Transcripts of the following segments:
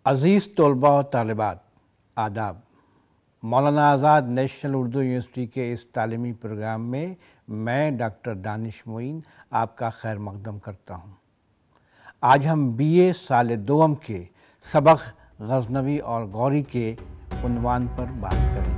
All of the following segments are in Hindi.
अज़ीज़ तलबा और तालिबात, आदाब। मौलाना आज़ाद नेशनल उर्दू यूनिवर्सिटी के इस तालीमी प्रोग्राम में मैं डॉक्टर दानिश मोइन आपका खैर मक़दम करता हूँ। आज हम BA साल दोम के सबक गज़नवी और गौरी के उन्वान पर बात करेंगे।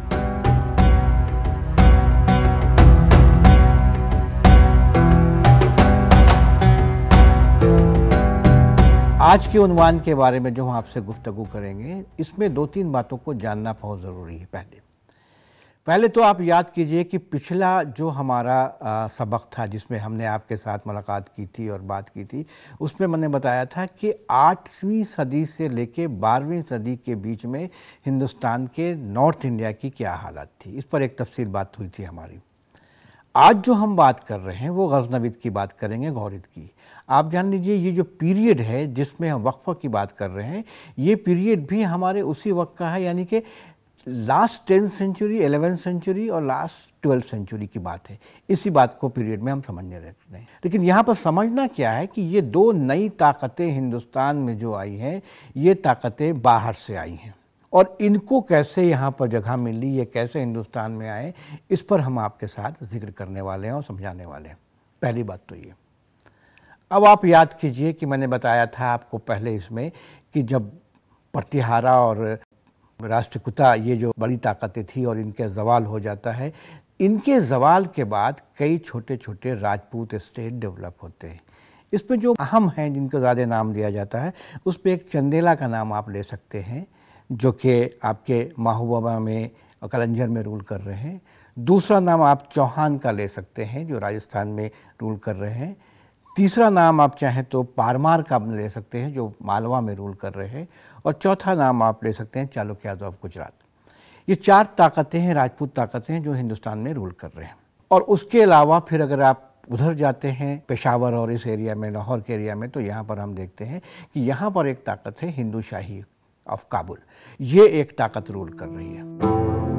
आज के उन्वान के बारे में जो हम आपसे गुफ्तगू करेंगे, इसमें दो तीन बातों को जानना बहुत ज़रूरी है। पहले तो आप याद कीजिए कि पिछला जो हमारा सबक था जिसमें हमने आपके साथ मुलाकात की थी और बात की थी, उसमें मैंने बताया था कि 8वीं सदी से लेके 12वीं सदी के बीच में हिंदुस्तान के नॉर्थ इंडिया की क्या हालत थी, इस पर एक तफसील बात हुई थी हमारी। आज जो हम बात कर रहे हैं वो गज़नविद की बात करेंगे, घौरिद की। आप जान लीजिए ये जो पीरियड है जिसमें हम वक्फ़ा की बात कर रहे हैं, ये पीरियड भी हमारे उसी वक्त का है, यानी कि last 10th century, 11th century और लास्ट 12th सेंचुरी की बात है। इसी बात को पीरियड में हम समझने रहते हैं। लेकिन यहाँ पर समझना क्या है कि ये दो नई ताकतें हिंदुस्तान में जो आई हैं, ये ताकतें बाहर से आई हैं और इनको कैसे यहाँ पर जगह मिली, ये कैसे हिंदुस्तान में आए, इस पर हम आपके साथ जिक्र करने वाले हैं और समझाने वाले हैं। पहली बात तो ये। अब आप याद कीजिए कि मैंने बताया था आपको पहले इसमें कि जब प्रतिहारा और राष्ट्रकूटा ये जो बड़ी ताकतें थी और इनके ज़वाल हो जाता है, इनके ज़वाल के बाद कई छोटे छोटे राजपूत स्टेट डेवलप होते हैं। इसमें जो अहम हैं जिनको ज़्यादा नाम दिया जाता है, उस पर एक चंदेला का नाम आप ले सकते हैं जो कि आपके महोबा में और कलंजर में रूल कर रहे हैं। दूसरा नाम आप चौहान का ले सकते हैं जो राजस्थान में रूल कर रहे हैं। तीसरा नाम आप चाहें तो पारमार का ले सकते हैं जो मालवा में रूल कर रहे हैं। और चौथा नाम आप ले सकते हैं चालुक्याज ऑफ गुजरात। ये चार ताकतें हैं, राजपूत ताकतें हैं जो हिंदुस्तान में रूल कर रहे हैं। और उसके अलावा फिर अगर आप उधर जाते हैं पेशावर और इस एरिया में, लाहौर के एरिया में, तो यहाँ पर हम देखते हैं कि यहाँ पर एक ताकत है हिंदू शाही ऑफ काबुल। ये एक ताकत रूल कर रही है।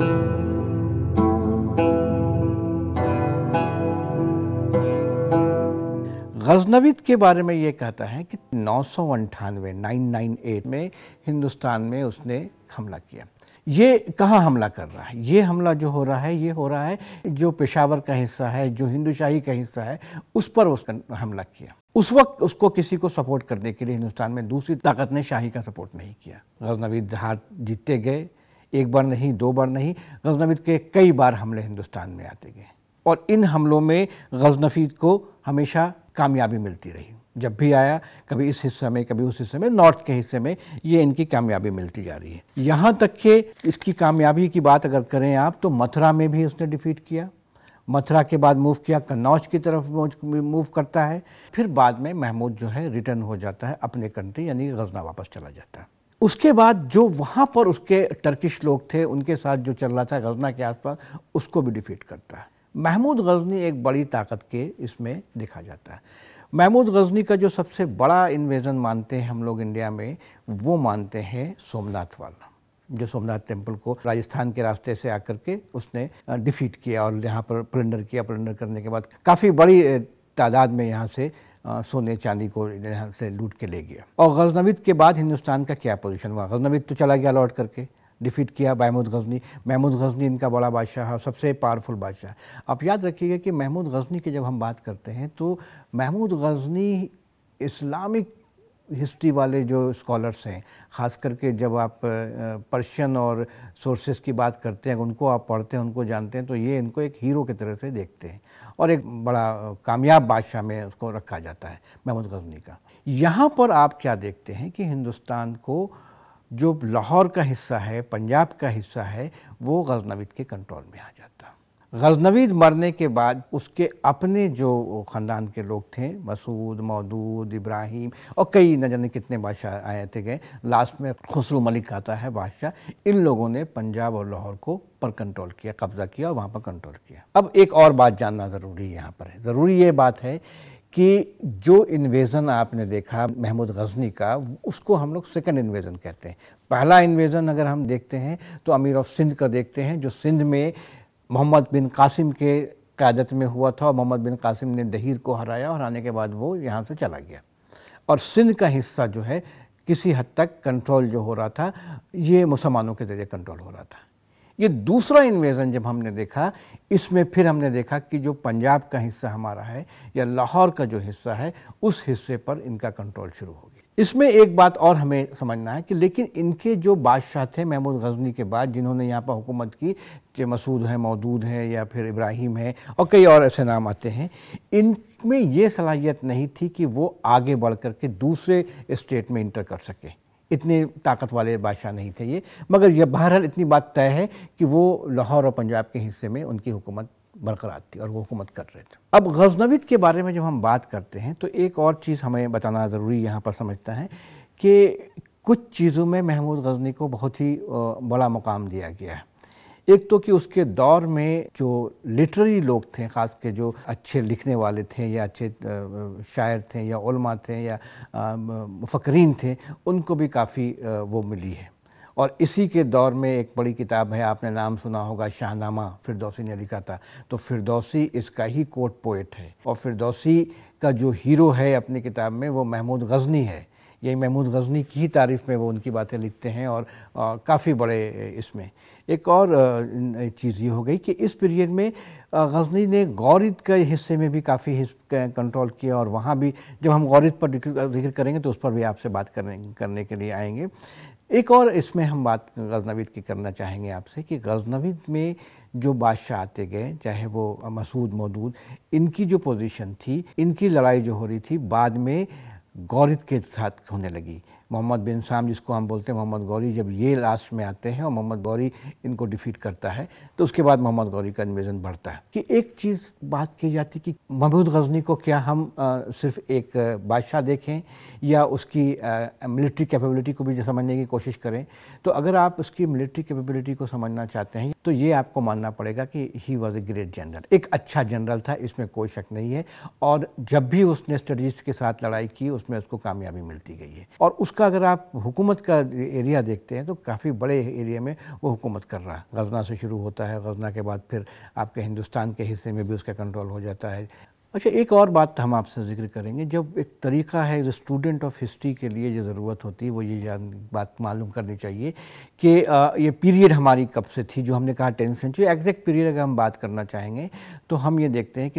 गज़नविद के बारे में ये कहता है कि 998 में हिंदुस्तान में उसने हमला किया। ये कहाँ हमला कर रहा है? ये हमला जो हो रहा है, ये हो रहा है जो पेशावर का हिस्सा है, जो हिंदू शाही का हिस्सा है, उस पर उसका हमला किया। उस वक्त उसको किसी को सपोर्ट करने के लिए हिंदुस्तान में दूसरी ताकत ने शाही का सपोर्ट नहीं किया। गज़नविद हार जीतते गए, एक बार नहीं, दो बार नहीं, गज़नविद के कई बार हमले हिंदुस्तान में आते गए और इन हमलों में गज़नविद को हमेशा कामयाबी मिलती रही। जब भी आया, कभी इस हिस्से में, कभी उस हिस्से में, नॉर्थ के हिस्से में, ये इनकी कामयाबी मिलती जा रही है। यहाँ तक कि इसकी कामयाबी की बात अगर करें आप, तो मथुरा में भी उसने डिफीट किया। मथुरा के बाद मूव किया, कन्नौज की तरफ मूव करता है। फिर बाद में महमूद जो है रिटर्न हो जाता है अपने कंट्री, यानी गज़ना वापस चला जाता है। उसके बाद जो वहाँ पर उसके टर्किश लोग थे, उनके साथ जो चल रहा था गज़ना के आसपास, उसको भी डिफीट करता है। महमूद गज़नी एक बड़ी ताकत के इसमें देखा जाता है। महमूद गज़नी का जो सबसे बड़ा इन्वेजन मानते हैं हम लोग इंडिया में, वो मानते हैं सोमनाथ वाला, जो सोमनाथ टेम्पल को राजस्थान के रास्ते से आकर के उसने डिफीट किया और यहाँ पर प्लंडर किया। प्लंडर करने के बाद काफ़ी बड़ी तादाद में यहाँ से सोने चांदी को यहाँ से लूट के ले गया। और गज़नविद के बाद हिंदुस्तान का क्या पोजीशन हुआ? गज़नविद तो चला गया लौट करके, डिफीट किया महमूद गज़नी। महमूद गज़नी इनका बड़ा बादशाह है, सबसे पावरफुल बादशाह। आप याद रखिएगा कि महमूद गज़नी की जब हम बात करते हैं तो महमूद गज़नी इस्लामिक हिस्ट्री वाले जो स्कॉलर्स हैं, ख़ास करके जब आप पर्शियन और सोर्सेस की बात करते हैं, उनको आप पढ़ते हैं, उनको जानते हैं, तो ये इनको एक हीरो की तरह से देखते हैं और एक बड़ा कामयाब बादशाह में उसको रखा जाता है महमूद गज़नी का। यहाँ पर आप क्या देखते हैं कि हिंदुस्तान को जो लाहौर का हिस्सा है, पंजाब का हिस्सा है, वो गज़नविद के कंट्रोल में आ जाता। गज़नविद मरने के बाद उसके अपने जो ख़ानदान के लोग थे, मसूद, मौदूद, इब्राहिम और कई न जाने कितने बादशाह आए थे गए, लास्ट में खुसरू मलिक आता है बादशाह। इन लोगों ने पंजाब और लाहौर को पर कंट्रोल किया, कब्ज़ा किया और वहाँ पर कंट्रोल किया। अब एक और बात जानना ज़रूरी यहाँ पर है। ज़रूरी ये बात है कि जो इन्वेज़न आपने देखा महमूद गज़नी का, उसको हम लोग सेकंड इन्वेज़न कहते हैं। पहला इन्वेज़न अगर हम देखते हैं तो अमीर ऑफ सिंध का देखते हैं, जो सिंध में मोहम्मद बिन कासिम के क़यादत में हुआ था और मोहम्मद बिन कासिम ने दहीर को हराया और हराने के बाद वो यहाँ से चला गया। और सिंध का हिस्सा जो है किसी हद तक कंट्रोल जो हो रहा था ये मुसलमानों के ज़रिए कंट्रोल हो रहा था। ये दूसरा इन्वेज़न जब हमने देखा, इसमें फिर हमने देखा कि जो पंजाब का हिस्सा हमारा है या लाहौर का जो हिस्सा है, उस हिस्से पर इनका कंट्रोल शुरू हो गया। इसमें एक बात और हमें समझना है कि लेकिन इनके जो बादशाह थे महमूद गजनी के बाद, जिन्होंने यहाँ पर हुकूमत की, चाहे मसूद है, मौदूद है या फिर इब्राहिम है और कई और ऐसे नाम आते हैं, इनमें ये सलाहियत नहीं थी कि वो आगे बढ़ कर के दूसरे स्टेट में इंटर कर सके। इतने ताकत वाले बादशाह नहीं थे ये, मगर यह बहरहाल इतनी बात तय है कि वो लाहौर और पंजाब के हिस्से में उनकी हुकूमत बरकरार थी और वो हुकूमत कर रहे थे। अब गजनविद के बारे में जब हम बात करते हैं तो एक और चीज़ हमें बताना ज़रूरी यहाँ पर समझता है कि कुछ चीज़ों में महमूद गजनी को बहुत ही बड़ा मुकाम दिया गया है। एक तो कि उसके दौर में जो लिटरेरी लोग थे, ख़ास के जो अच्छे लिखने वाले थे या अच्छे शायर थे या उलमा थे या मुफक्किरीन थे, उनको भी काफ़ी वो मिली है। और इसी के दौर में एक बड़ी किताब है, आपने नाम सुना होगा, शाहनामा, फिरदौसी ने लिखा था। तो फिरदौसी इसका ही कोट पोएट है और फिरदौसी का जो हीरो है अपनी किताब में वो महमूद गजनी है। यही महमूद गजनी की ही तारीफ़ में वो उनकी बातें लिखते हैं और काफ़ी बड़े इसमें। एक और चीज़ ये हो गई कि इस पीरियड में गजनी ने गौरिद के हिस्से में भी काफ़ी कंट्रोल किया और वहाँ भी जब हम गौरिद पर जिक्र करेंगे तो उस पर भी आपसे बात करने के लिए आएंगे। एक और इसमें हम बात गजनविद की करना चाहेंगे आपसे कि गजनविद में जो बादशाह आते गए, चाहे वो मसूद, मौदूद, इनकी जो पोजीशन थी, इनकी लड़ाई जो हो रही थी बाद में गौरिद के साथ होने लगी। मोहम्मद बिन साम, जिसको हम बोलते हैं मोहम्मद गौरी, जब ये लास्ट में आते हैं और मोहम्मद गौरी इनको डिफीट करता है तो उसके बाद मोहम्मद गौरी का इन्वेजन बढ़ता है। कि एक चीज़ बात की जाती कि महमूद गजनी को क्या हम सिर्फ एक बादशाह देखें या उसकी मिलिट्री कैपेबिलिटी को भी समझने की कोशिश करें। तो अगर आप उसकी मिलिट्री कैपेबिलिटी को समझना चाहते हैं तो ये आपको मानना पड़ेगा कि he was a great general, एक अच्छा जनरल था, इसमें कोई शक नहीं है। और जब भी उसने स्ट्रेटजिस्ट के साथ लड़ाई की उसमें उसको कामयाबी मिलती गई है। और उसका अगर आप हुकूमत का एरिया देखते हैं तो काफ़ी बड़े एरिया में वो हुकूमत कर रहा है। गजना से शुरू होता है, गजना के बाद फिर आपके हिंदुस्तान के हिस्से में भी उसका कंट्रोल हो जाता है। अच्छा, एक और बात हम आपसे जिक्र करेंगे। जब एक तरीका है जो स्टूडेंट ऑफ हिस्ट्री के लिए जो ज़रूरत होती है वो ये बात मालूम करनी चाहिए कि ये पीरियड हमारी कब से थी, जो हमने कहा 10th सेंचुरी। एग्जैक्ट पीरियड अगर हम बात करना चाहेंगे तो हम ये देखते हैं कि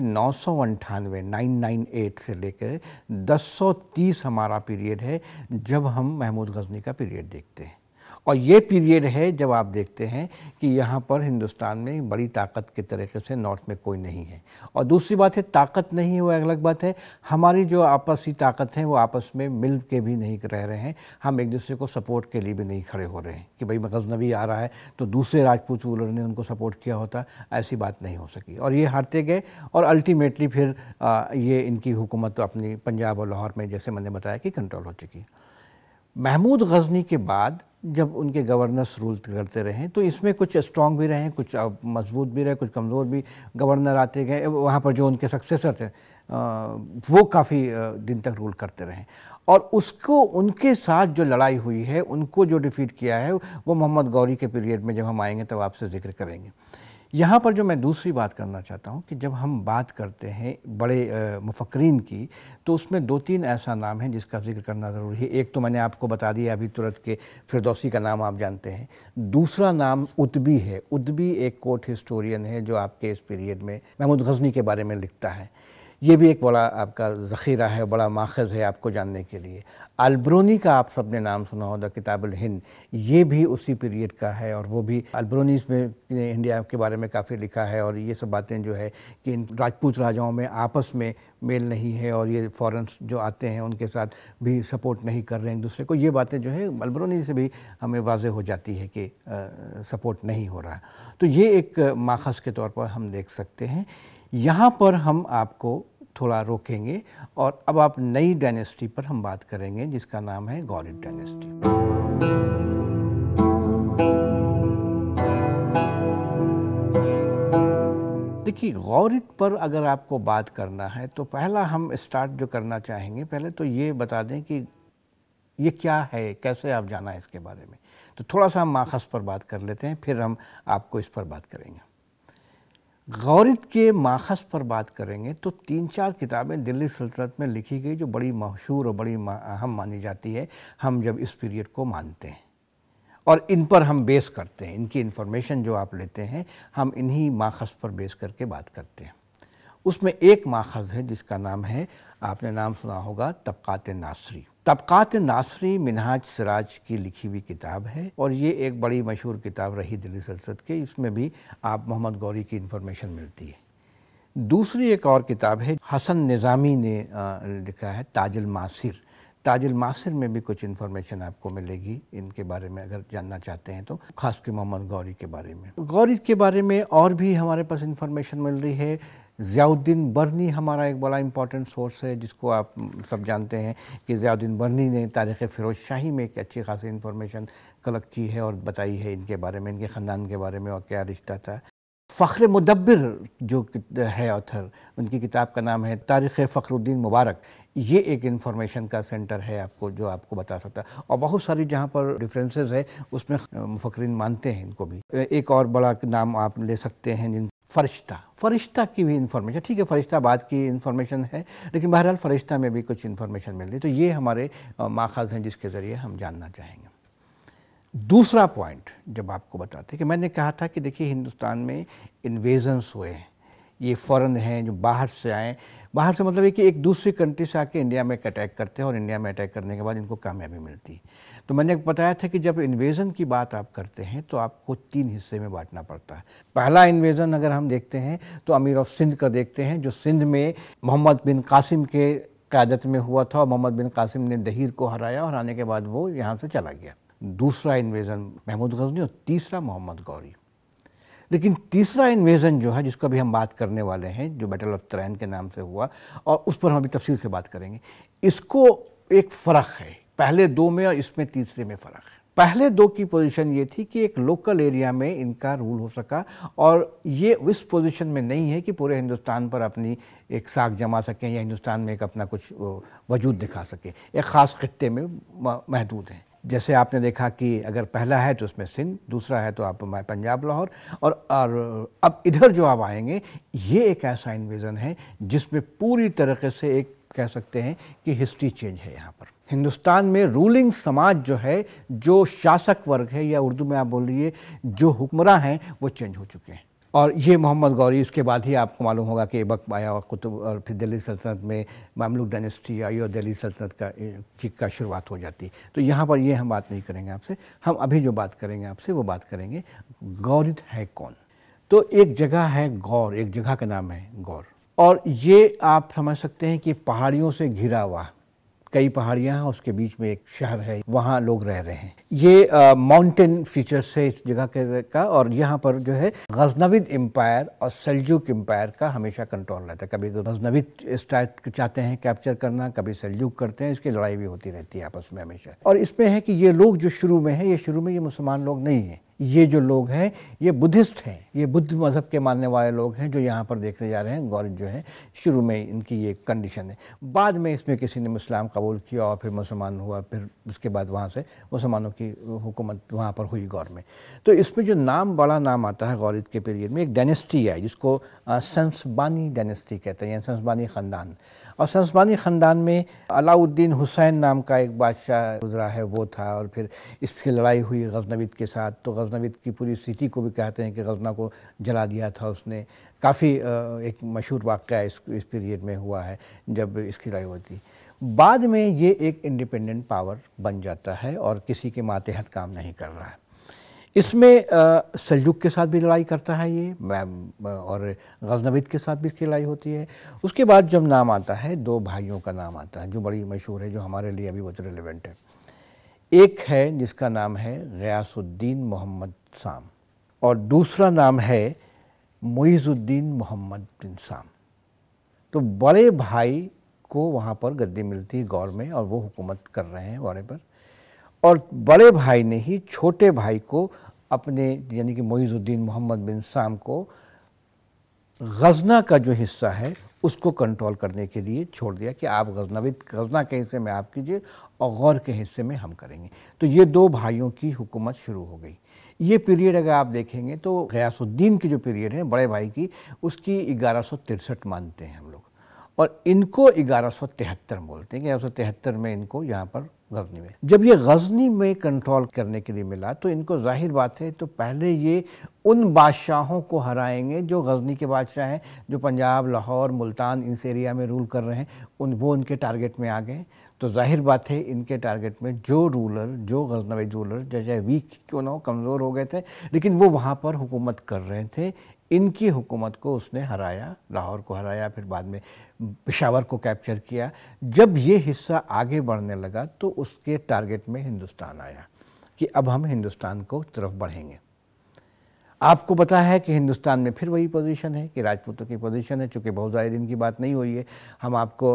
998 से लेकर 1030 हमारा पीरियड है जब हम महमूद गजनी का पीरियड देखते हैं। और ये पीरियड है जब आप देखते हैं कि यहाँ पर हिंदुस्तान में बड़ी ताकत के तरीके से नॉर्थ में कोई नहीं है। और दूसरी बात है, ताकत नहीं है वो अलग बात है, हमारी जो आपसी ताकत है वो आपस में मिल के भी नहीं रह रहे हैं। हम एक दूसरे को सपोर्ट के लिए भी नहीं खड़े हो रहे हैं कि भाई गजनवी आ रहा है तो दूसरे राजपूत रूलर ने उनको सपोर्ट किया होता, ऐसी बात नहीं हो सकी। और ये हारते गए और अल्टीमेटली फिर ये इनकी हुकूमत अपनी पंजाब और लाहौर में, जैसे मैंने बताया, कि कंट्रोल हो चुकी। महमूद गजनी के बाद जब उनके गवर्नर्स रूल करते रहे तो इसमें कुछ स्ट्रॉन्ग भी रहे, कुछ मजबूत भी रहे, कुछ कमज़ोर भी गवर्नर आते गए। वहाँ पर जो उनके सक्सेसर थे वो काफ़ी दिन तक रूल करते रहे। और उसको उनके साथ जो लड़ाई हुई है, उनको जो डिफीट किया है, वो मोहम्मद गौरी के पीरियड में जब हम आएंगे तब आपसे जिक्र करेंगे। यहाँ पर जो मैं दूसरी बात करना चाहता हूँ कि जब हम बात करते हैं बड़े मुफक्किरीन की तो उसमें 2-3 ऐसा नाम है जिसका जिक्र करना ज़रूरी है। एक तो मैंने आपको बता दिया अभी तुरंत के फिरदौसी का नाम आप जानते हैं। दूसरा नाम उतबी है। उतबी एक कोर्ट हिस्टोरियन है जो आपके इस पीरियड में महमूद गजनी के बारे में लिखता है। ये भी एक बड़ा आपका ज़ख़ीरा है, बड़ा माखज़ है आपको जानने के लिए। अलबरूनी का आप सब ने नाम सुना होगा, किताबुल हिंद, ये भी उसी पीरियड का है और वो भी अलबरूनी इसमें इंडिया के बारे में काफ़ी लिखा है। और ये सब बातें जो है कि इन राजपूत राजाओं में आपस में मेल नहीं है और ये फॉरेन जो आते हैं उनके साथ भी सपोर्ट नहीं कर रहे हैं एक दूसरे को, ये बातें जो है अलबरूनी से भी हमें वाज़ेह हो जाती है कि सपोर्ट नहीं हो रहा। तो ये एक माखज़ के तौर पर हम देख सकते हैं। यहाँ पर हम आपको थोड़ा रोकेंगे और अब आप नई डायनेस्टी पर हम बात करेंगे जिसका नाम है घौरिद डायनेस्टी। देखिए, घौरिद पर अगर आपको बात करना है तो पहला हम स्टार्ट जो करना चाहेंगे, पहले तो ये बता दें कि ये क्या है, कैसे आप जाना है इसके बारे में। तो थोड़ा सा हम माखज़ पर बात कर लेते हैं, फिर हम आपको इस पर बात करेंगे। गौरिद के माखज़ पर बात करेंगे तो 3-4 किताबें दिल्ली सल्तनत में लिखी गई जो बड़ी मशहूर और बड़ी अहम मानी जाती है, हम जब इस पीरियड को मानते हैं और इन पर हम बेस करते हैं। इनकी इन्फॉर्मेशन जो आप लेते हैं हम इन्हीं माखज़ पर बेस करके बात करते हैं। उसमें एक माखज़ है जिसका नाम है, आपने नाम सुना होगा, तबक़ात नासरी। तबक़ात नासरी मिनहाज सिराज की लिखी हुई किताब है और ये एक बड़ी मशहूर किताब रही दिल्ली सल्तनत के। इसमें भी आप मोहम्मद गौरी की इन्फॉर्मेशन मिलती है। दूसरी एक और किताब है, हसन निज़ामी ने लिखा है, ताजुल मासिर। ताजुल मासिर में भी कुछ इन्फॉर्मेशन आपको मिलेगी इनके बारे में अगर जानना चाहते हैं तो, ख़ास कर मोहम्मद गौरी के बारे में। गौरी के बारे में और भी हमारे पास इन्फॉर्मेशन मिल रही है। ज़ियाउद्दीन बरनी हमारा एक बड़ा इम्पॉर्टेंट सोर्स है, जिसको आप सब जानते हैं कि ज़ियाउद्दीन बरनी ने तारीख़ फ़िरोज़ शाही में एक अच्छी खासी इन्फॉर्मेशन कलेक्ट की है और बताई है इनके बारे में, इनके ख़ानदान के बारे में और क्या रिश्ता था। फ़ख्र मुदब्बिर जो है ऑथर, उनकी किताब का नाम है तारीख़ फ़ख्रुद्दीन मुबारक। ये एक इन्फॉर्मेशन का सेंटर है आपको, जो आपको बता सकता है। और बहुत सारी जहाँ पर डिफरेंसेस है उसमें मुफक्रिन मानते हैं इनको भी। एक और बड़ा नाम आप ले सकते हैं, फ़रिश्ता की भी इन्फॉर्मेशन, ठीक है फ़रिश्ता बाद की इन्फॉर्मेशन है लेकिन बहरहाल फ़रिश्ता में भी कुछ इन्फॉर्मेशन मिल रही। तो ये हमारे माखज़ हैं जिसके ज़रिए हम जानना चाहेंगे। दूसरा पॉइंट जब आपको बताते हैं कि मैंने कहा था कि देखिए हिंदुस्तान में इन्वेजन्स हुए हैं, ये फ़ॉरेन हैं जो बाहर से आए। बाहर से मतलब है कि एक दूसरी कंट्री से आके इंडिया में अटैक करते हैं और इंडिया में अटैक करने के बाद इनको कामयाबी मिलती है। तो मैंने बताया था कि जब इन्वेज़न की बात आप करते हैं तो आपको 3 हिस्से में बांटना पड़ता है। पहला इन्वेज़न अगर हम देखते हैं तो अमीर ऑफ सिंध का देखते हैं, जो सिंध में मोहम्मद बिन कासिम के क़यादत में हुआ था और मोहम्मद बिन कासिम ने दहीर को हराया और आने के बाद वो यहाँ से चला गया। दूसरा इन्वेज़न महमूद गज़नी और तीसरा मोहम्मद गौरी। लेकिन तीसरा इन्वेज़न जो है जिसको अभी हम बात करने वाले हैं, जो बैटल ऑफ तराइन के नाम से हुआ और उस पर हम अभी तफसील से बात करेंगे, इसको एक फ़र्क है पहले 2 में और इसमें तीसरे में फ़र्क है। पहले 2 की पोजीशन ये थी कि एक लोकल एरिया में इनका रूल हो सका और ये उस पोजीशन में नहीं है कि पूरे हिंदुस्तान पर अपनी एक साख जमा सकें या हिंदुस्तान में एक अपना कुछ वजूद दिखा सकें। एक ख़ास खित्ते में महदूद हैं। जैसे आपने देखा कि अगर पहला है तो उसमें सिंध, दूसरा है तो आप पंजाब लाहौर और अब इधर जो आप आएंगे ये एक ऐसा इन्वेज़न है जिसमें पूरी तरीके से एक कह सकते हैं कि हिस्ट्री चेंज है। यहाँ पर हिंदुस्तान में रूलिंग समाज जो है, जो शासक वर्ग है या उर्दू में आप बोल रही है जो हुक्मरान हैं, वो चेंज हो चुके हैं। और ये मोहम्मद गौरी, उसके बाद ही आपको मालूम होगा कि ऐबक आया और कुतुब, और फिर दिल्ली सल्तनत में मामलूक डायनेस्टी आई और दिल्ली सल्तनत का शुरुआत हो जाती। तो यहाँ पर ये हम बात नहीं करेंगे आपसे, हम अभी जो बात करेंगे आपसे वो बात करेंगे गौरिद है कौन। तो एक जगह है गौर, एक जगह का नाम है गौर, और ये आप समझ सकते हैं कि पहाड़ियों से घिरा हुआ, कई पहाड़ियाँ हैं, उसके बीच में एक शहर है, वहाँ लोग रह रहे हैं। ये माउंटेन फीचर्स है इस जगह का और यहाँ पर जो है गजनविद एम्पायर और सेल्जुक एम्पायर का हमेशा कंट्रोल रहता है। कभी गजनविद स्टार्ट चाहते हैं कैप्चर करना, कभी सेल्जुक करते हैं, इसकी लड़ाई भी होती रहती है आपस में हमेशा। और इसमें है कि ये लोग जो शुरू में है, ये शुरू में ये मुसलमान लोग नहीं हैं, ये जो लोग हैं ये बुद्धिस्ट हैं, ये बुद्ध मज़हब के मानने वाले लोग हैं जो यहाँ पर देखने जा रहे हैं। गौरिद जो है शुरू में इनकी ये कंडीशन है, बाद में इसमें किसी ने इस्लाम कबूल किया और फिर मुसलमान हुआ, फिर उसके बाद वहाँ से मुसलमानों की हुकूमत वहाँ पर हुई गौर में। तो इसमें जो नाम, बड़ा नाम आता है गौरिद के पीरियड में, एक डायनेस्टी है जिसको संसबानी डायनेस्टी कहते हैं, संसबानी ख़ानदान। और संसबानी ख़ानदान में अलाउद्दीन हुसैन नाम का एक बादशाह गुजरा है, वो था, और फिर इसकी लड़ाई हुई गज़नविद के साथ। तो गज़नविद की पूरी सिटी को भी कहते हैं कि गज़ना को जला दिया था उसने। काफ़ी एक मशहूर वाक़या इस पीरियड में हुआ है जब इसकी लड़ाई होती। बाद में ये एक इंडिपेंडेंट पावर बन जाता है और किसी के मातहत काम नहीं कर रहा है। इसमें सेल्जुक के साथ भी लड़ाई करता है ये, और गज़नविद के साथ भी इसकी लड़ाई होती है। उसके बाद जब नाम आता है, 2 भाइयों का नाम आता है जो बड़ी मशहूर है, जो हमारे लिए अभी बहुत रिलेवेंट है। एक है जिसका नाम है ग़ियासुद्दीन मोहम्मद साम और दूसरा नाम है मुइज़ुद्दीन मोहम्मद बिन साम। तो बड़े भाई को वहाँ पर गद्दी मिलती है गौर में और वो हुकूमत कर रहे हैं गौरे पर, और बड़े भाई ने ही छोटे भाई को अपने, यानी कि मुइज़ुद्दीन मोहम्मद बिन साम को गज़ना का जो हिस्सा है उसको कंट्रोल करने के लिए छोड़ दिया कि आप गज़ना के हिस्से में आप कीजिए और गौर के हिस्से में हम करेंगे। तो ये 2 भाइयों की हुकूमत शुरू हो गई। ये पीरियड अगर आप देखेंगे तो गयासुद्दीन की जो पीरियड है बड़े भाई की, उसकी 1163 मानते हैं हम लोग, और इनको 1173 बोलते हैं कि 1173 में इनको यहाँ पर गजनी में, जब ये गजनी में कंट्रोल करने के लिए मिला तो इनको जाहिर बात है तो पहले ये उन बादशाहों को हराएंगे जो गजनी के बादशाह हैं, जो पंजाब, लाहौर, मुल्तान इस एरिया में रूल कर रहे हैं, वो उनके टारगेट में आ गए। तो जाहिर बात है इनके टारगेट में जो रूलर, जो गजनविद रूलर जैसे वीक क्यों ना हो, कमज़ोर हो गए थे, लेकिन वो वहाँ पर हुकूमत कर रहे थे, इनकी हुकूमत को उसने हराया, लाहौर को हराया, फिर बाद में पेशावर को कैप्चर किया। जब ये हिस्सा आगे बढ़ने लगा तो उसके टारगेट में हिंदुस्तान आया कि अब हम हिंदुस्तान को तरफ बढ़ेंगे। आपको पता है कि हिंदुस्तान में फिर वही पोजीशन है कि राजपूतों की पोजीशन है, चूँकि बहुत ज़्यादा दिन की बात नहीं हुई है, हम आपको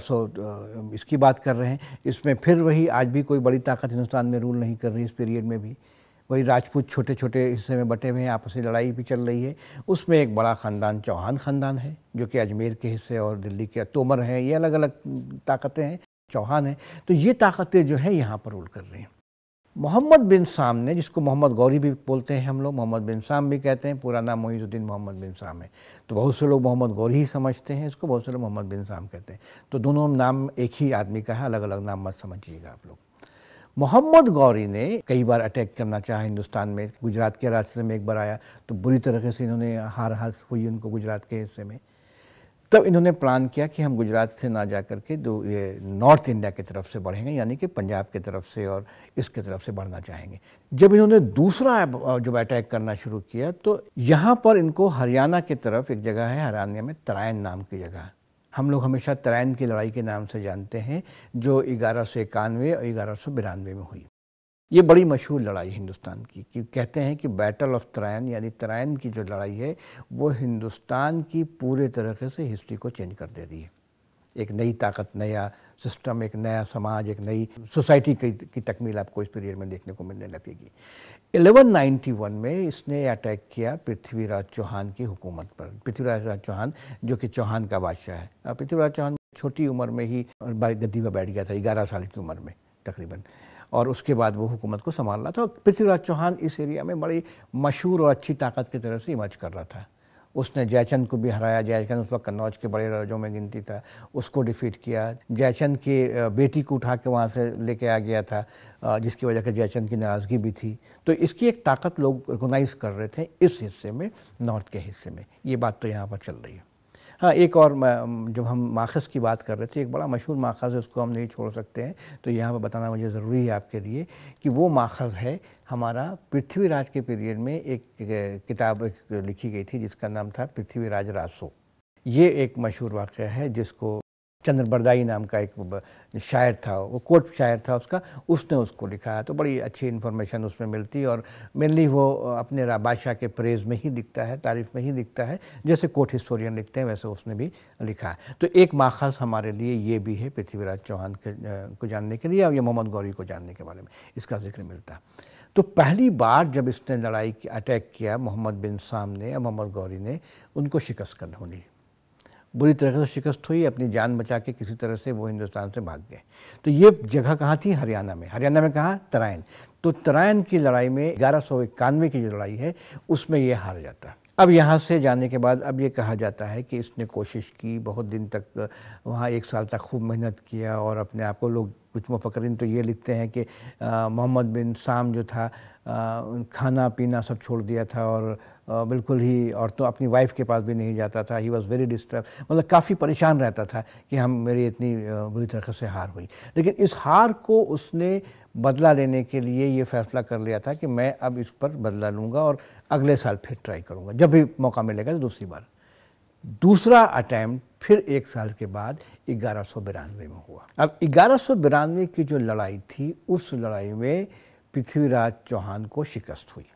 1100 इसकी बात कर रहे हैं, इसमें फिर वही आज भी कोई बड़ी ताकत हिंदुस्तान में रूल नहीं कर रही, इस पीरियड में भी वही राजपूत छोटे छोटे हिस्से में बटे हुए हैं, आपस में लड़ाई भी चल रही है। उसमें एक बड़ा ख़ानदान चौहान ख़ानदान है जो कि अजमेर के हिस्से और दिल्ली के तोमर हैं, ये अलग अलग ताकतें हैं, चौहान हैं। तो ये ताकतें जो हैं यहाँ पर रूल कर रही हैं। मोहम्मद बिन साम ने, जिसको मोहम्मद गौरी भी बोलते हैं हम लोग, मोहम्मद बिन साम भी कहते हैं, पूरा नाम मोइनुद्दीन मोहम्मद बिन साम है, तो बहुत से लोग मोहम्मद गौरी ही समझते हैं इसको, बहुत से लोग मोहम्मद बिन साम कहते हैं, तो दोनों नाम एक ही आदमी का है, अलग अलग नाम मत समझिएगा आप लोग। मोहम्मद गौरी ने कई बार अटैक करना चाहा हिंदुस्तान में, गुजरात के रास्ते में एक बार आया तो बुरी तरीके से इन्होंने हार हुई उनको गुजरात के हिस्से में। तब इन्होंने प्लान किया कि हम गुजरात से ना जा करके ये नॉर्थ इंडिया की तरफ से बढ़ेंगे, यानी कि पंजाब की तरफ से और इसके तरफ से बढ़ना चाहेंगे। जब इन्होंने दूसरा जब अटैक करना शुरू किया तो यहाँ पर इनको हरियाणा की तरफ एक जगह है, हरियाणा में तराइन नाम की जगह, हम लोग हमेशा तराइन की लड़ाई के नाम से जानते हैं, जो 1191 और 1192 में हुई। ये बड़ी मशहूर लड़ाई हिंदुस्तान की, कि कहते हैं कि बैटल ऑफ तराइन, यानी तराइन की जो लड़ाई है वो हिंदुस्तान की पूरे तरीके से हिस्ट्री को चेंज कर दे रही है। एक नई ताकत, नया सिस्टम, एक नया समाज, एक नई सोसाइटी की तकमील आपको इस पीरियड में देखने को मिलने लगेगी। 1191 में इसने अटैक किया पृथ्वीराज चौहान की हुकूमत पर। पृथ्वीराज चौहान जो कि चौहान का बादशाह है। पृथ्वीराज चौहान छोटी उम्र में ही गद्दी पर बैठ गया था, 11 साल की उम्र में तकरीबन, और उसके बाद वो हुकूमत को संभाल रहा था। पृथ्वीराज चौहान इस एरिया में बड़ी मशहूर और अच्छी ताकत की तरह से इमर्ज कर रहा था। उसने जयचंद को भी हराया, जयचंद उस वक्त कन्नौज के बड़े राजों में गिनती था, उसको डिफीट किया। जयचंद की बेटी को उठा के वहाँ से लेके आ गया था, जिसकी वजह से जयचंद की नाराज़गी भी थी। तो इसकी एक ताकत लोग रिकॉग्नाइज़ कर रहे थे इस हिस्से में, नॉर्थ के हिस्से में। ये बात तो यहाँ पर चल रही है। हाँ, एक और, जब हम माखज़ की बात कर रहे थे, एक बड़ा मशहूर माखज़ है, उसको हम नहीं छोड़ सकते हैं, तो यहाँ पर बताना मुझे ज़रूरी है आपके लिए कि वो माखज़ है हमारा पृथ्वीराज के पीरियड में। एक किताब लिखी गई थी जिसका नाम था पृथ्वीराज रासो। ये एक मशहूर वाक़या है जिसको चंद्रबरदाई नाम का एक शायर था, वो कोर्ट शायर था उसका, उसने उसको लिखा है। तो बड़ी अच्छी इन्फॉर्मेशन उसमें मिलती है, और मेनली वो अपने बादशाह के प्रेज़ में ही लिखता है, तारीफ़ में ही लिखता है, जैसे कोर्ट हिस्टोरियन लिखते हैं वैसे उसने भी लिखा है। तो एक माखज़ हमारे लिए ये भी है पृथ्वीराज चौहान को जानने के लिए, और ये मोहम्मद गौरी को जानने के बारे में इसका जिक्र मिलता है। तो पहली बार जब इसने लड़ाई अटैक किया मोहम्मद बिन साम ने या मोहम्मद गौरी ने, उनको शिकस्त होनी, बुरी तरह से शिकस्त हुई, अपनी जान बचा के किसी तरह से वो हिंदुस्तान से भाग गए। तो ये जगह कहाँ थी? हरियाणा में। हरियाणा में कहाँ? तराइन। तो तराइन की लड़ाई में 1191 की जो लड़ाई है उसमें ये हार जाता है। अब यहाँ से जाने के बाद अब ये कहा जाता है कि इसने कोशिश की, बहुत दिन तक वहाँ 1 साल तक खूब मेहनत किया, और अपने आप को लोग, कुछ मुफक्किरीन तो ये लिखते हैं कि मोहम्मद बिन साम जो था खाना पीना सब छोड़ दिया था, और बिल्कुल ही, और तो अपनी वाइफ के पास भी नहीं जाता था। ही वॉज़ वेरी डिस्टर्ब, मतलब काफ़ी परेशान रहता था कि मेरी इतनी बुरी तरह से हार हुई। लेकिन इस हार को उसने बदला लेने के लिए ये फ़ैसला कर लिया था कि मैं अब इस पर बदला लूँगा और अगले साल फिर ट्राई करूँगा, जब भी मौका मिलेगा तो दूसरी बार। दूसरा अटैम्प्ट फिर 1 साल के बाद 1192 में हुआ। अब 1192 की जो लड़ाई थी, उस लड़ाई में पृथ्वीराज चौहान को शिकस्त हुई,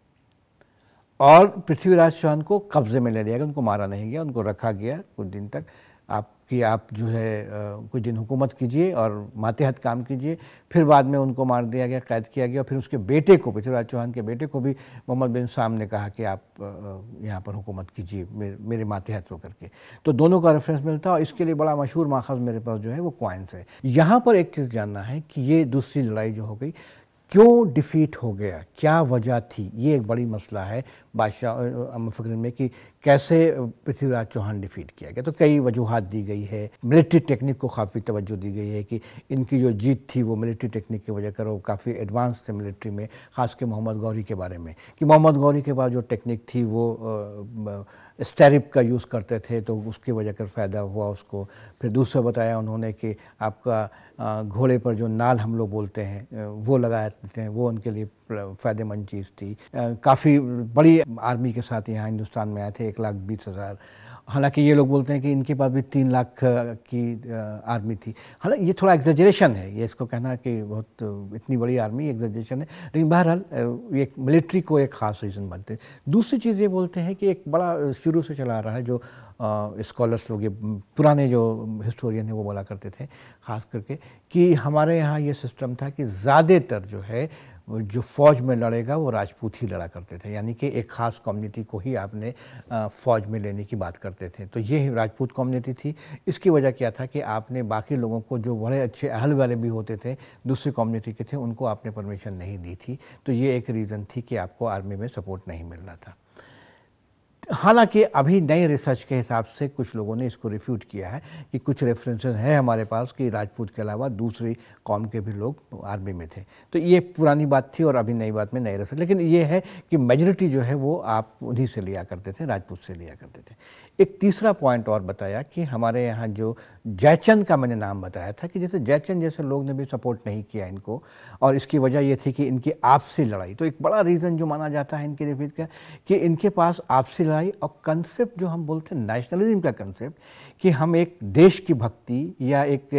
और पृथ्वीराज चौहान को कब्ज़े में ले लिया गया। उनको मारा नहीं गया, उनको रखा गया कुछ दिन तक, आप जो है कुछ दिन हुकूमत कीजिए और मातहत काम कीजिए। फिर बाद में उनको मार दिया गया, कैद किया गया। फिर उसके बेटे को, पृथ्वीराज चौहान के बेटे को भी मोहम्मद बिन साम ने कहा कि आप यहाँ पर हुकूमत कीजिए मेरे मातहत होकर के। तो दोनों का रेफरेंस मिलता है, और इसके लिए बड़ा मशहूर माखज़ मेरे पास जो है वो क्वाइंस है। यहाँ पर एक चीज़ जानना है कि ये दूसरी लड़ाई जो हो गई, क्यों डिफीट हो गया, क्या वजह थी, ये एक बड़ी मसला है बादशाह मुफक्किर में कि कैसे पृथ्वीराज चौहान डिफीट किया गया। तो कई वजूहात दी गई है, मिलिट्री टेक्निक को काफ़ी तवज्जो दी गई है कि इनकी जो जीत थी वो मिलिट्री टेक्निक की वजह कर, वो काफ़ी एडवांस थे मिलिट्री में, ख़ास के मोहम्मद गौरी के बारे में, कि मोहम्मद गौरी के पास जो टेक्निक थी वो स्टेरिप का यूज़ करते थे, तो उसकी वजह कर फ़ायदा हुआ उसको। फिर दूसरा बताया उन्होंने कि आपका घोड़े पर जो नाल हम लोग बोलते हैं वो लगाते हैं, वो उनके लिए फ़ायदेमंद चीज़ थी। काफ़ी बड़ी आर्मी के साथ यहाँ हिंदुस्तान में आए थे, 1,20,000। हालांकि ये लोग बोलते हैं कि इनके पास भी 3 लाख की आर्मी थी। हालांकि ये थोड़ा एग्जेजरेशन है, ये इसको कहना कि बहुत इतनी बड़ी आर्मी एग्जेजरेशन है, लेकिन बहरहाल ये मिलिट्री को एक ख़ास रीज़न बनते हैं। दूसरी चीज़ ये बोलते हैं कि एक बड़ा शुरू से चला आ रहा है, जो स्कॉलर्स लोग, ये पुराने जो हिस्टोरियन हैं वो बोला करते थे ख़ास करके, कि हमारे यहाँ ये सिस्टम था कि ज़्यादातर जो है जो फ़ौज में लड़ेगा वो राजपूत ही लड़ा करते थे, यानी कि एक ख़ास कम्युनिटी को ही आपने फ़ौज में लेने की बात करते थे। तो ये राजपूत कम्युनिटी थी। इसकी वजह क्या था कि आपने बाकी लोगों को, जो बड़े अच्छे अहल वाले भी होते थे दूसरी कम्युनिटी के थे, उनको आपने परमिशन नहीं दी थी। तो ये एक रीज़न थी कि आपको आर्मी में सपोर्ट नहीं मिल रहा था। हालांकि अभी नए रिसर्च के हिसाब से कुछ लोगों ने इसको रिफ्यूट किया है कि कुछ रेफरेंसेस हैं हमारे पास कि राजपूत के अलावा दूसरी कौम के भी लोग आर्मी में थे। तो ये पुरानी बात थी और अभी नई बात में नए रिसर्च, लेकिन ये है कि मेजॉरिटी जो है वो आप उन्हीं से लिया करते थे, राजपूत से लिया करते थे। एक तीसरा पॉइंट और बताया कि हमारे यहाँ जो जयचंद का मैंने नाम बताया था, कि जैसे जयचंद जैसे लोग ने भी सपोर्ट नहीं किया इनको, और इसकी वजह ये थी कि इनकी आपसी लड़ाई। तो एक बड़ा रीज़न जो माना जाता है इनके रिपीट का, कि इनके पास आपसी लड़ाई और कंसेप्ट जो हम बोलते हैं नेशनलिज्म का कंसेप्ट, कि हम एक देश की भक्ति या एक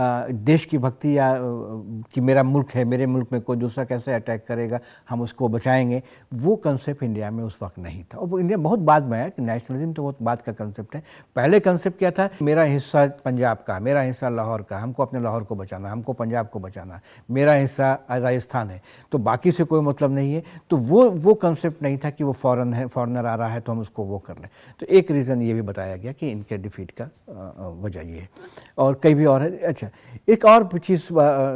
देश की भक्ति या कि मेरा मुल्क है, मेरे मुल्क में कोई दूसरा कैसे अटैक करेगा, हम उसको बचाएंगे, वो कंसेप्ट इंडिया में उस वक्त नहीं था। और वो इंडिया बहुत बाद में आया कि नेशनलिज्म तो बहुत बाद का कंसेप्ट है। पहले कंसेप्ट क्या था, मेरा हिस्सा पंजाब का, मेरा हिस्सा लाहौर का, हमको अपने लाहौर को बचाना, हमको पंजाब को बचाना, मेरा हिस्सा राजस्थान है, तो बाकी से कोई मतलब नहीं है। तो वो कंसेप्ट नहीं था कि वो फॉरेनर आ रहा है तो हम उसको वो कर लें। तो एक रीज़न ये भी बताया गया कि इनके डिफीट का वजह ये है, और कई भी और है। अच्छा, एक और चीज़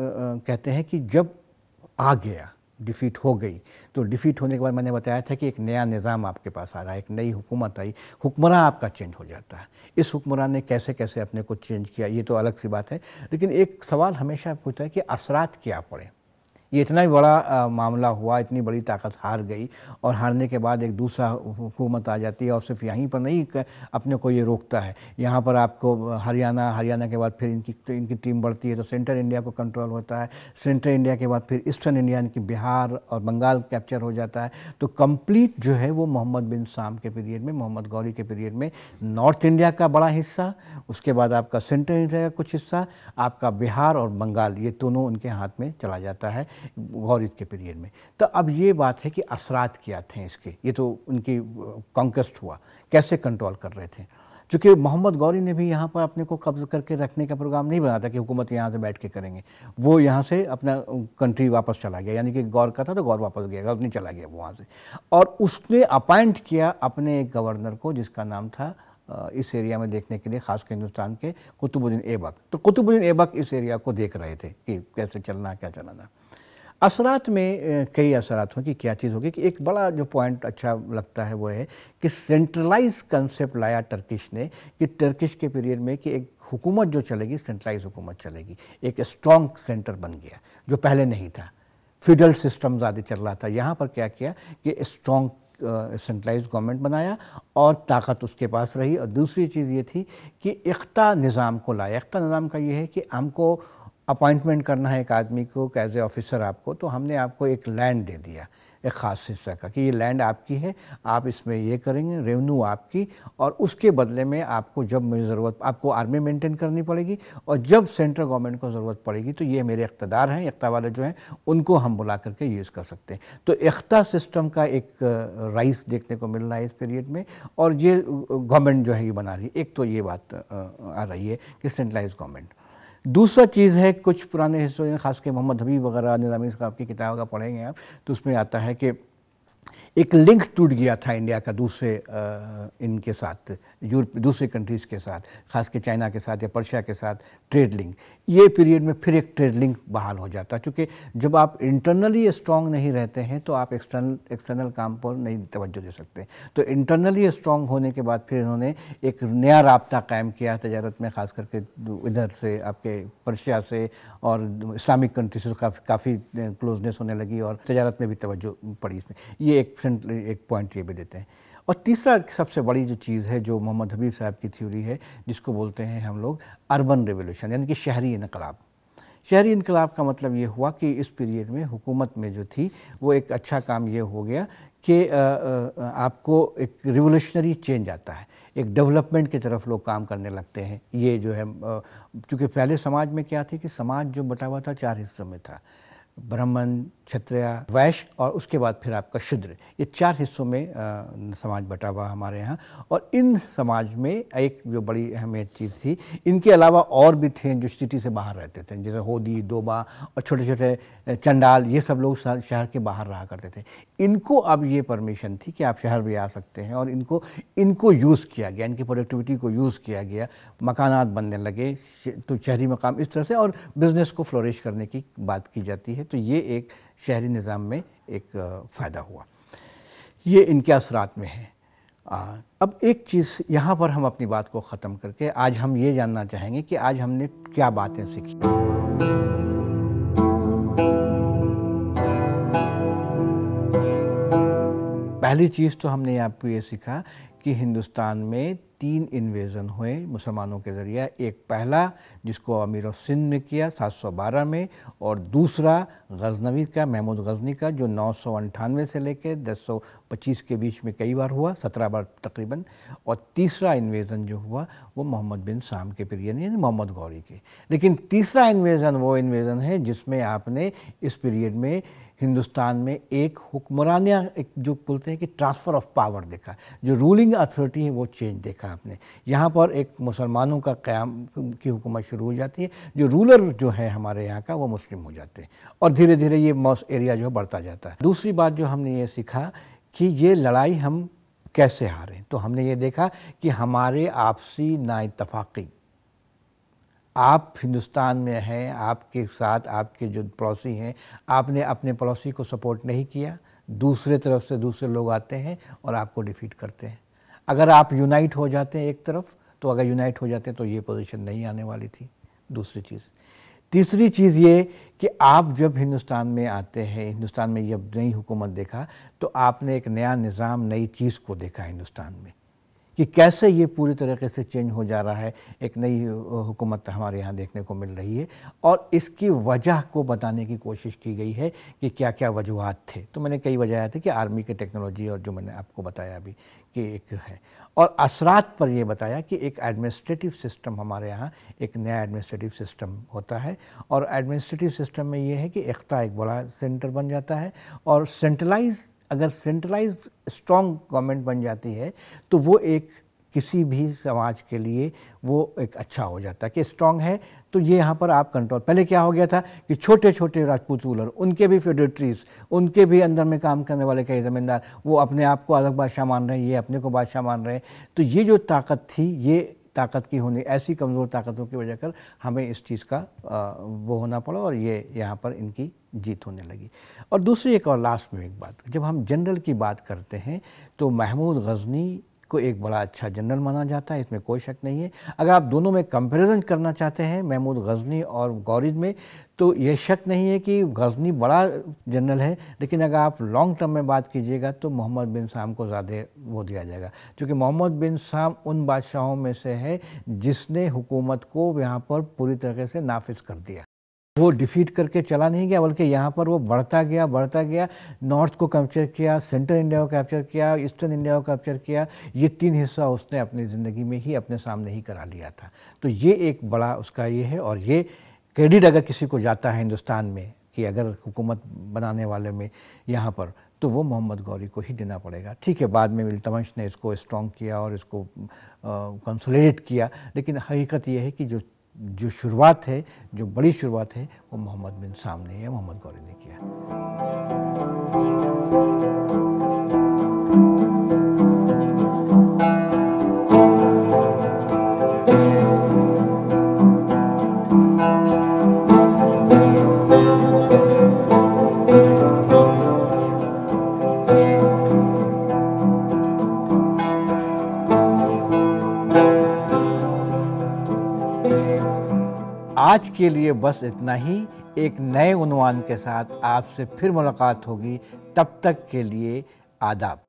कहते हैं कि जब आ गया, डिफीट हो गई, तो डिफीट होने के बाद मैंने बताया था कि एक नया निज़ाम आपके पास आ रहा है, एक नई हुकूमत आई, हुक्मरान आपका चेंज हो जाता है। इस हुक्मरान ने कैसे कैसे अपने को चेंज किया ये तो अलग सी बात है, लेकिन एक सवाल हमेशा पूछता है कि असरात क्या पड़े। ये इतना ही बड़ा मामला हुआ, इतनी बड़ी ताकत हार गई, और हारने के बाद एक दूसरा हुकूमत आ जाती है, और सिर्फ यहीं पर नहीं अपने को ये रोकता है, यहाँ पर आपको हरियाणा के बाद फिर इनकी टीम बढ़ती है तो सेंट्रल इंडिया को कंट्रोल होता है, सेंट्रल इंडिया के बाद फिर ईस्टर्न इंडिया यानी कि बिहार और बंगाल कैप्चर हो जाता है। तो कंप्लीट जो है वो मोहम्मद बिन साम के पीरियड में, मोहम्मद गौरी के पीरियड में नॉर्थ इंडिया का बड़ा हिस्सा, उसके बाद आपका सेंट्रल इंडिया का कुछ हिस्सा, आपका बिहार और बंगाल, ये दोनों उनके हाथ में चला जाता है गौरी के पीरियड में। तो अब ये बात है कि असरात क्या थे इसके, ये तो उनकी कॉन्क्वेस्ट हुआ, कैसे कंट्रोल कर रहे थे। चूँकि मोहम्मद गौरी ने भी यहाँ पर अपने को कब्ज़ करके रखने का प्रोग्राम नहीं बनाया था कि हुकूमत यहाँ से बैठ के करेंगे, वो यहाँ से अपना कंट्री वापस चला गया, यानी कि गौर का था तो गौर वापस गया, गौर नहीं चला गया वहाँ से, और उसने अपॉइंट किया अपने एक गवर्नर को जिसका नाम था इस एरिया में देखने के लिए, खासकर हिंदुस्तान के, कुतुबुद्दीन ऐबक। तो कुतुबुद्दीन ऐबक इस एरिया को देख रहे थे कि कैसे चलना, क्या चलाना। असरात में कई असरात हों कि क्या चीज़ होगी, कि एक बड़ा जो पॉइंट अच्छा लगता है वो है कि सेंट्रलाइज कंसेप्ट लाया टर्किश ने, कि टर्किश के पीरियड में कि एक हुकूमत जो चलेगी सेंट्रलाइज हुकूमत चलेगी, एक स्ट्रॉन्ग सेंटर बन गया जो पहले नहीं था, फेडरल सिस्टम ज़्यादा चल रहा था। यहाँ पर क्या किया कि स्ट्रॉन्ग सेंट्रलाइज गवर्नमेंट बनाया और ताकत उसके पास रही। और दूसरी चीज़ ये थी कि इख्ता निज़ाम को लाया। इख्ता निज़ाम का ये है कि हमको अपॉइंटमेंट करना है एक आदमी को एज ए ऑफिसर आपको, तो हमने आपको एक लैंड दे दिया, एक ख़ास हिस्सा का, कि ये लैंड आपकी है, आप इसमें ये करेंगे, रेवेन्यू आपकी, और उसके बदले में आपको जब मुझे ज़रूरत, आपको आर्मी मेंटेन करनी पड़ेगी, और जब सेंट्रल गवर्नमेंट को ज़रूरत पड़ेगी तो ये मेरे इख्तियार हैं, इख्तियार वाले जो हैं उनको हम बुला करके यूज़ कर सकते हैं। तो इख्तियार सिस्टम का एक राइस देखने को मिल रहा है इस पीरियड में, और ये गवर्नमेंट जो है ये बना रही है। एक तो ये बात आ रही है कि सेंट्रलाइज गवर्नमेंट। दूसरा चीज़ है, कुछ पुराने हिस्टोरियन, खास के मोहम्मद हबीब वगैरह, निज़ामी साहब की किताब का पढ़ेंगे आप, तो उसमें आता है कि एक लिंक टूट गया था इंडिया का दूसरे इनके साथ, यूरोप दूसरे कंट्रीज़ के साथ, खास के चाइना के साथ या पर्शिया के साथ ट्रेड लिंक। ये पीरियड में फिर एक ट्रेड लिंक बहाल हो जाता है, क्योंकि जब आप इंटरनली स्ट्रांग नहीं रहते हैं तो आप एक्सटर्नल काम पर नहीं तवज्जो दे सकते। तो इंटरनली स्ट्रांग होने के बाद फिर इन्होंने एक नया राब्ता कायम किया तजारत में, ख़ास करके इधर से आपके पर्शिया से और इस्लामिक कंट्री से काफ़ी क्लोजनेस होने लगी और तजारत में भी तवज्जो पड़ी इसमें। ये एक पॉइंट ये भी देते हैं। और तीसरा सबसे बड़ी जो चीज़ है जो मोहम्मद हबीब साहब की थ्योरी है, जिसको बोलते हैं हम लोग अर्बन रेवोल्यूशन, यानी कि शहरी इनकलाब। शहरी इनकलाब का मतलब ये हुआ कि इस पीरियड में हुकूमत में जो थी वो एक अच्छा काम ये हो गया कि आपको एक रिवोल्यूशनरी चेंज आता है, एक डेवलपमेंट की तरफ लोग काम करने लगते हैं। ये जो है चूँकि पहले समाज में क्या थी कि समाज जो बटा हुआ था 4 हिस्सों में था, ब्राह्मण, क्षत्रिय, वैश्य और उसके बाद फिर आपका शूद्र। ये 4 हिस्सों में समाज बटा हुआ हमारे यहाँ। और इन समाज में एक जो बड़ी अहमियत चीज़ थी, इनके अलावा और भी थे जो सिटी से बाहर रहते थे, जैसे होदी, दोबा और छोटे छोटे चंडाल, ये सब लोग शहर के बाहर रहा करते थे। इनको अब ये परमिशन थी कि आप शहर भी आ सकते हैं, और इनको यूज़ किया गया, इनकी प्रोडक्टिविटी को यूज़ किया गया, मकानात बनने लगे, तो शहरी मकाम इस तरह से, और बिज़नेस को फ्लोरिश करने की बात की जाती है। तो ये एक शहरी निज़ाम में एक फ़ायदा हुआ, ये इनके असरात में है। अब एक चीज़ यहाँ पर हम अपनी बात को ख़त्म करके आज हम ये जानना चाहेंगे कि आज हमने क्या बातें सीखी। पहली चीज़ तो हमने आपको ये सीखा कि हिंदुस्तान में 3 इन्वेज़न हुए मुसलमानों के ज़रिए। एक पहला जिसको अमीर ऑफ सिंध ने किया 712 में, और दूसरा गजनवी का, महमूद गजनी का, जो 998 से लेकर 1025 के बीच में कई बार हुआ, 17 बार तकरीबन। और तीसरा इन्वेज़न जो हुआ वो मोहम्मद बिन साम के पीरियड यानी मोहम्मद गौरी के। लेकिन तीसरा इन्वेज़न वो इन्वेज़न है जिसमें आपने इस पीरियड में हिंदुस्तान में एक हुक्मरानिया, एक जो बोलते हैं कि ट्रांसफ़र ऑफ पावर देखा, जो रूलिंग अथॉरिटी है वो चेंज देखा आपने। यहाँ पर एक मुसलमानों का क़याम की हुकूमत शुरू हो जाती है, जो रूलर जो है हमारे यहाँ का वो मुस्लिम हो जाते हैं, और धीरे धीरे ये मॉस एरिया जो बढ़ता जाता है। दूसरी बात जो हमने ये सीखा कि ये लड़ाई हम कैसे हारें, तो हमने ये देखा कि हमारे आपसी नाइत्तफ़ाक़ी, आप हिंदुस्तान में हैं, आपके साथ आपके जो पड़ोसी हैं, आपने अपने पड़ोसी को सपोर्ट नहीं किया, दूसरे तरफ से दूसरे लोग आते हैं और आपको डिफीट करते हैं। अगर आप यूनाइट हो जाते हैं एक तरफ, तो अगर यूनाइट हो जाते हैं तो ये पोजीशन नहीं आने वाली थी। दूसरी चीज़। तीसरी चीज़ ये कि आप जब हिंदुस्तान में आते हैं, हिंदुस्तान में जब नई हुकूमत देखा, तो आपने एक नया निज़ाम, नई चीज़ को देखा हिंदुस्तान में कि कैसे ये पूरी तरीके से चेंज हो जा रहा है, एक नई हुकूमत हमारे यहाँ देखने को मिल रही है। और इसकी वजह को बताने की कोशिश की गई है कि क्या क्या वजूहात थे। तो मैंने कई वजह थी कि आर्मी के टेक्नोलॉजी, और जो मैंने आपको बताया अभी कि एक है, और असरात पर ये बताया कि एक एडमिनिस्ट्रेटिव सिस्टम हमारे यहाँ, एक नया एडमिनिस्ट्रेटिव सिस्टम होता है। और एडमिनिस्ट्रेटिव सिस्टम में ये है कि इख्ता एक बड़ा सेंटर बन जाता है, और अगर सेंट्रलाइज स्ट्रॉन्ग गवर्नमेंट बन जाती है तो वो एक किसी भी समाज के लिए वो एक अच्छा हो जाता है कि स्ट्रॉन्ग है। तो ये यहाँ पर आप कंट्रोल, पहले क्या हो गया था कि छोटे छोटे राजपूत रूलर, उनके भी फेडरेटरीज, उनके भी अंदर में काम करने वाले कई ज़मींदार, वो अपने आप को अलग बादशाह मान रहे हैं, ये अपने को बादशाह मान रहे हैं। तो ये जो ताकत थी, ये ताकत की होने, ऐसी कमज़ोर ताकतों की वजह कर हमें इस चीज़ का वो होना पड़ा, और ये यहाँ पर इनकी जीत होने लगी। और दूसरी एक और लास्ट में एक बात, जब हम जनरल की बात करते हैं तो महमूद गजनी को एक बड़ा अच्छा जनरल माना जाता है, इसमें कोई शक नहीं है। अगर आप दोनों में कंपैरिजन करना चाहते हैं महमूद गजनी और गौरिद में, तो ये शक नहीं है कि गजनी बड़ा जनरल है, लेकिन अगर आप लॉन्ग टर्म में बात कीजिएगा तो मोहम्मद बिन साम को ज़्यादा वो दिया जाएगा, क्योंकि मोहम्मद बिन साम उन बादशाहों में से है जिसने हुकूमत को यहाँ पर पूरी तरीके से नाफिज कर दिया। वो डिफीट करके चला नहीं गया, बल्कि यहाँ पर वो बढ़ता गया, नॉर्थ को कैप्चर किया, सेंट्रल इंडिया को कैप्चर किया, ईस्टर्न इंडिया को कैप्चर किया। ये 3 हिस्सा उसने अपनी ज़िंदगी में ही अपने सामने ही करा लिया था। तो ये एक बड़ा उसका ये है, और ये क्रेडिट अगर किसी को जाता है हिंदुस्तान में कि अगर हुकूमत बनाने वाले में यहाँ पर, तो वो मोहम्मद गौरी को ही देना पड़ेगा। ठीक है, बाद में इल्तुतमिश ने इसको स्ट्रॉन्ग किया और इसको कंसोलिडेट किया, लेकिन हकीकत ये है कि जो शुरुआत है, जो बड़ी शुरुआत है, वो मोहम्मद बिन साम ने या मोहम्मद गौरी ने किया। आज के लिए बस इतना ही। एक नए उन्वान के साथ आपसे फिर मुलाकात होगी। तब तक के लिए आदाब।